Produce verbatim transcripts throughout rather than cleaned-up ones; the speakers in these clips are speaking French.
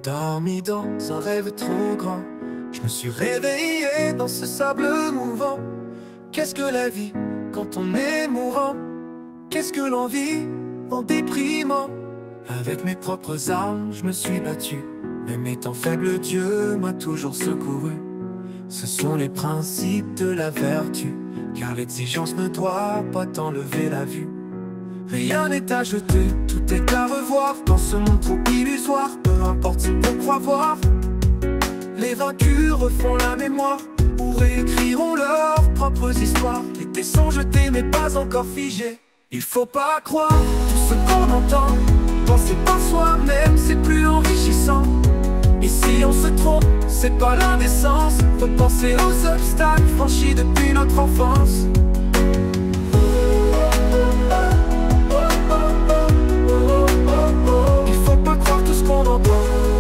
endormi dans un rêve trop grand. Je me suis réveillé dans ce sable mouvant. Qu'est-ce que la vie quand on est mourant? Qu'est-ce que l'envie en déprimant? Avec mes propres armes, je me suis battu. Même étant faible, Dieu m'a toujours secouru. Ce sont les principes de la vertu, car l'exigence ne doit pas t'enlever la vue. Rien n'est à jeter, tout est à revoir. Dans ce monde trop illusoire, peu importe ce qu'on croit voir. Les vaincus refont la mémoire, ou réécriront leurs propres histoires. Les dés sont jetés mais pas encore figés. Il faut pas croire tout ce qu'on entend. Penser par soi-même, c'est plus enrichissant. Et si on se trompe, c'est pas l'indécence. Faut penser aux obstacles franchis depuis notre enfance. Il faut pas croire tout ce qu'on entend.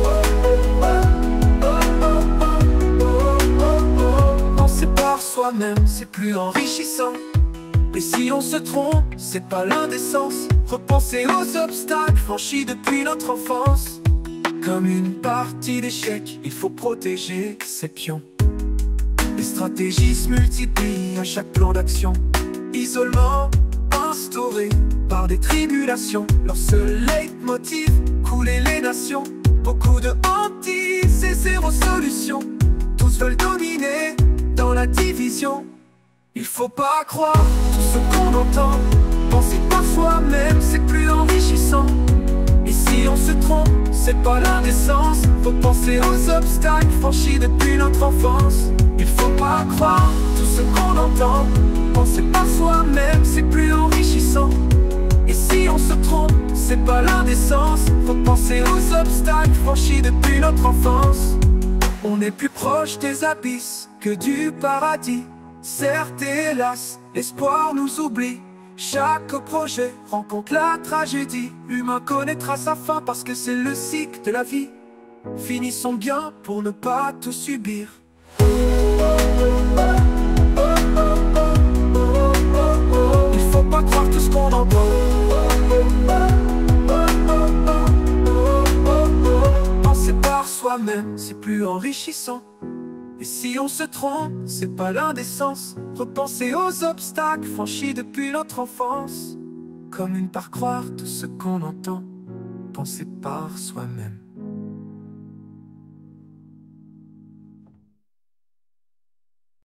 Penser par soi-même, c'est plus enrichissant. Et si on se trompe, c'est pas l'indécence. Repenser aux obstacles franchis depuis notre enfance. Comme une partie d'échecs, il faut protéger ses pions. Les stratégies se multiplient à chaque plan d'action. Isolement instauré par des tribulations. Leur seul leitmotiv, couler les nations. Beaucoup de hantises et zéro solution. Tous veulent dominer dans la division. Il faut pas croire tout ce qu'on entend. Penser par soi-même, c'est plus enrichissant. Et si on se trompe, c'est pas l'indécence. Faut penser aux obstacles franchis depuis notre enfance. Il faut pas croire tout ce qu'on entend. Penser par soi-même, c'est plus enrichissant. Et si on se trompe, c'est pas l'indécence. Faut penser aux obstacles franchis depuis notre enfance. On est plus proche des abysses que du paradis. Certes, hélas, l'espoir nous oublie. Chaque projet rencontre la tragédie. L'humain connaîtra sa fin parce que c'est le cycle de la vie. Finissons bien pour ne pas tout subir. Il faut pas croire tout ce qu'on entend. Penser par soi-même, c'est plus enrichissant. Et si on se trompe, c'est pas l'indécence. Repenser aux obstacles franchis depuis notre enfance. Comme une par croire tout ce qu'on entend. Penser par soi-même.